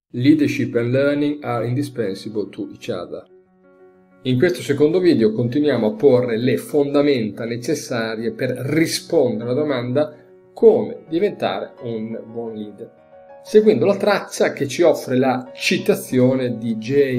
Leadership and learning are indispensable to each other. In questo secondo video continuiamo a porre le fondamenta necessarie per rispondere alla domanda come diventare un buon leader, seguendo la traccia che ci offre la citazione di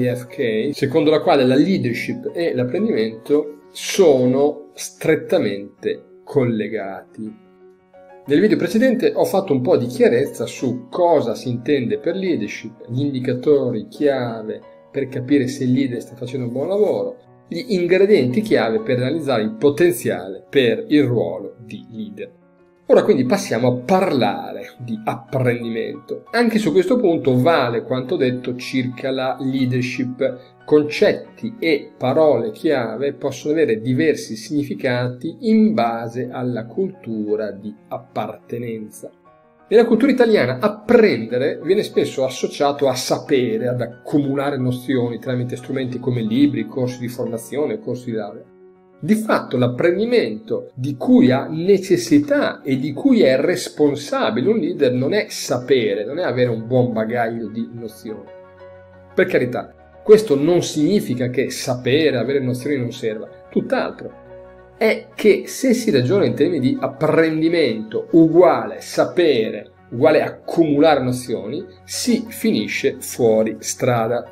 JFK, secondo la quale la leadership e l'apprendimento sono strettamente collegati. Nel video precedente ho fatto un po' di chiarezza su cosa si intende per leadership, gli indicatori chiave per capire se il leader sta facendo un buon lavoro, gli ingredienti chiave per realizzare il potenziale per il ruolo di leader. Ora quindi passiamo a parlare di apprendimento. Anche su questo punto vale quanto detto circa la leadership. Concetti e parole chiave possono avere diversi significati in base alla cultura di appartenenza. Nella cultura italiana apprendere viene spesso associato a sapere, ad accumulare nozioni tramite strumenti come libri, corsi di formazione, corsi di laurea. Di fatto l'apprendimento di cui ha necessità e di cui è responsabile un leader non è sapere, non è avere un buon bagaglio di nozioni. Per carità, questo non significa che sapere, avere nozioni non serva, tutt'altro. È che se si ragiona in termini di apprendimento uguale sapere, uguale accumulare nozioni, si finisce fuori strada.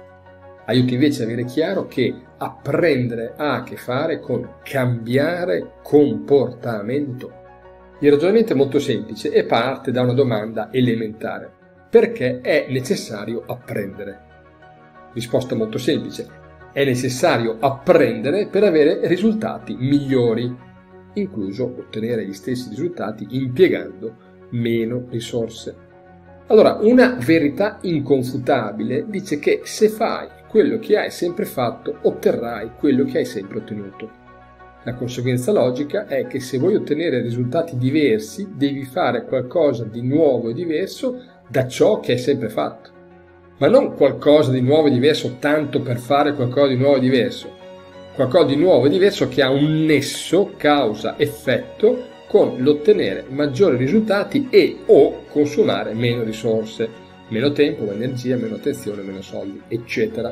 Aiuta invece a avere chiaro che apprendere ha a che fare con cambiare comportamento. Il ragionamento è molto semplice e parte da una domanda elementare. Perché è necessario apprendere? Risposta molto semplice. È necessario apprendere per avere risultati migliori, incluso ottenere gli stessi risultati impiegando meno risorse. Allora, una verità inconfutabile dice che se fai quello che hai sempre fatto, otterrai quello che hai sempre ottenuto. La conseguenza logica è che se vuoi ottenere risultati diversi, devi fare qualcosa di nuovo e diverso da ciò che hai sempre fatto. Ma non qualcosa di nuovo e diverso tanto per fare qualcosa di nuovo e diverso. Qualcosa di nuovo e diverso che ha un nesso causa-effetto con l'ottenere maggiori risultati e o consumare meno risorse, meno tempo, meno energia, meno attenzione, meno soldi, eccetera.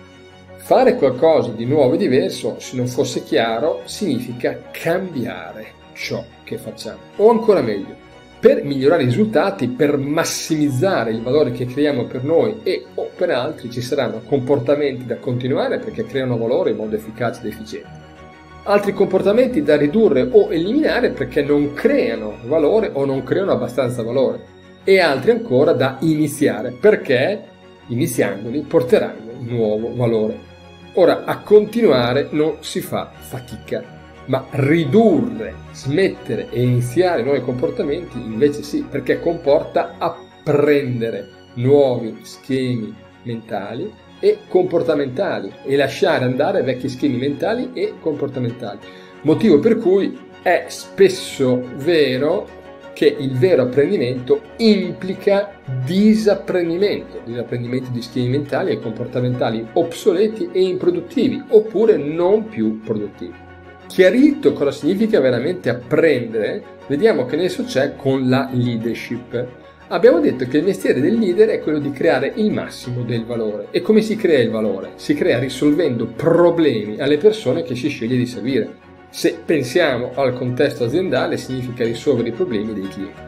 Fare qualcosa di nuovo e diverso, se non fosse chiaro, significa cambiare ciò che facciamo. O ancora meglio, per migliorare i risultati, per massimizzare il valore che creiamo per noi e o per altri, ci saranno comportamenti da continuare perché creano valore in modo efficace ed efficiente. Altri comportamenti da ridurre o eliminare perché non creano valore o non creano abbastanza valore. E altri ancora da iniziare perché, iniziandoli, porteranno nuovo valore. Ora, a continuare non si fa fatica. Ma ridurre, smettere e iniziare nuovi comportamenti invece sì, perché comporta apprendere nuovi schemi mentali e comportamentali e lasciare andare vecchi schemi mentali e comportamentali. Motivo per cui è spesso vero che il vero apprendimento implica disapprendimento di schemi mentali e comportamentali obsoleti e improduttivi, oppure non più produttivi. Chiarito cosa significa veramente apprendere, vediamo che nesso c'è con la leadership. Abbiamo detto che il mestiere del leader è quello di creare il massimo del valore. E come si crea il valore? Si crea risolvendo problemi alle persone che si sceglie di servire. Se pensiamo al contesto aziendale, significa risolvere i problemi dei clienti.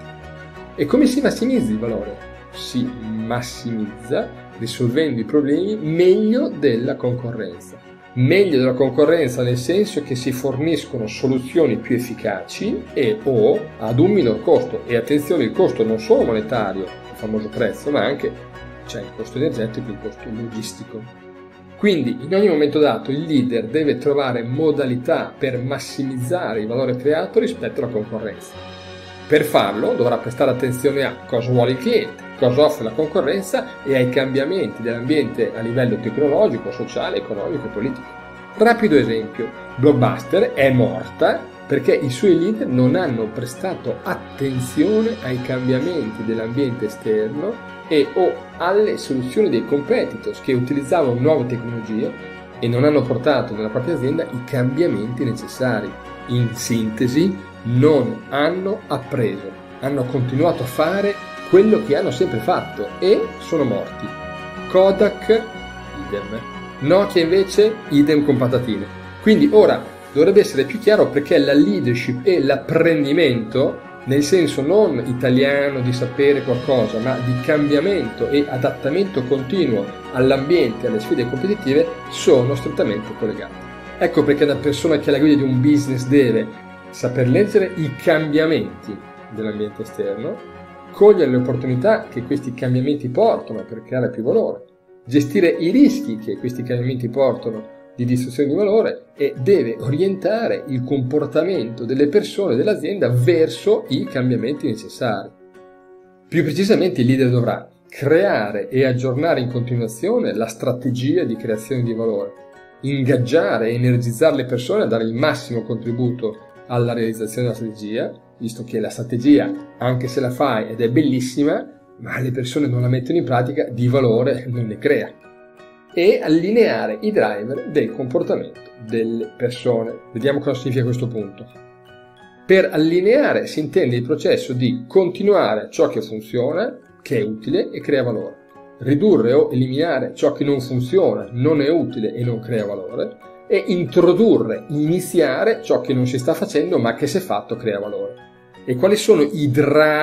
E come si massimizza il valore? Si massimizza risolvendo i problemi meglio della concorrenza. Meglio della concorrenza nel senso che si forniscono soluzioni più efficaci e o ad un minor costo. E attenzione, il costo non solo monetario, il famoso prezzo, ma anche c'è il costo energetico e il costo logistico. Quindi in ogni momento dato il leader deve trovare modalità per massimizzare il valore creato rispetto alla concorrenza. Per farlo dovrà prestare attenzione a cosa vuole il cliente, cosa offre la concorrenza e ai cambiamenti dell'ambiente a livello tecnologico, sociale, economico e politico. Rapido esempio, Blockbuster è morta perché i suoi leader non hanno prestato attenzione ai cambiamenti dell'ambiente esterno e o alle soluzioni dei competitors che utilizzavano nuove tecnologie e non hanno portato nella propria azienda i cambiamenti necessari. In sintesi, non hanno appreso, hanno continuato a fare quello che hanno sempre fatto e sono morti. Kodak, idem. Nokia invece, idem con patatine. Quindi ora dovrebbe essere più chiaro perché la leadership e l'apprendimento, nel senso non italiano di sapere qualcosa, ma di cambiamento e adattamento continuo all'ambiente e alle sfide competitive, sono strettamente collegati. Ecco perché una persona che è alla guida di un business deve saper leggere i cambiamenti dell'ambiente esterno, cogliere le opportunità che questi cambiamenti portano per creare più valore, gestire i rischi che questi cambiamenti portano di distruzione di valore e deve orientare il comportamento delle persone dell'azienda verso i cambiamenti necessari. Più precisamente il leader dovrà creare e aggiornare in continuazione la strategia di creazione di valore, ingaggiare e energizzare le persone a dare il massimo contributo alla realizzazione della strategia, visto che la strategia, anche se la fai ed è bellissima, ma le persone non la mettono in pratica, di valore non ne crea. E allineare i driver del comportamento delle persone. Vediamo cosa significa questo punto. Per allineare si intende il processo di continuare ciò che funziona, che è utile e crea valore, ridurre o eliminare ciò che non funziona, non è utile e non crea valore, e introdurre, iniziare ciò che non si sta facendo ma che se fatto crea valore. E quali sono i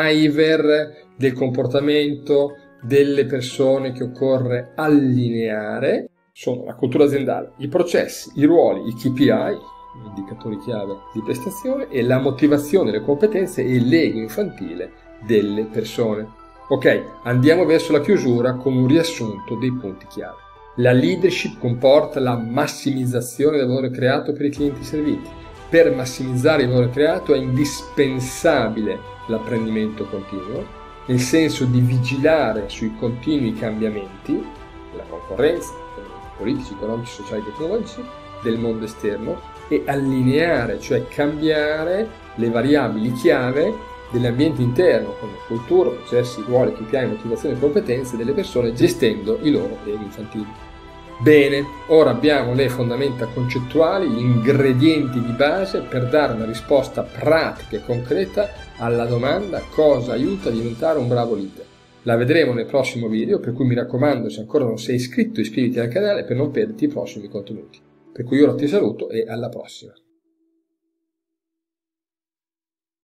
driver del comportamento delle persone che occorre allineare? Sono la cultura aziendale, i processi, i ruoli, i KPI, indicatori chiave di prestazione, e la motivazione, le competenze e l'ego infantile delle persone. Ok, andiamo verso la chiusura con un riassunto dei punti chiave. La leadership comporta la massimizzazione del valore creato per i clienti serviti. Per massimizzare il valore creato è indispensabile l'apprendimento continuo, nel senso di vigilare sui continui cambiamenti della concorrenza, politici, economici, sociali e tecnologici del mondo esterno e allineare, cioè cambiare le variabili chiave dell'ambiente interno come cultura, processi, ruoli, KPI, motivazione e competenze delle persone gestendo i loro ego infantili. Bene, ora abbiamo le fondamenta concettuali, gli ingredienti di base per dare una risposta pratica e concreta alla domanda cosa aiuta a diventare un bravo leader. La vedremo nel prossimo video, per cui mi raccomando, se ancora non sei iscritto, iscriviti al canale per non perderti i prossimi contenuti. Per cui ora ti saluto e alla prossima.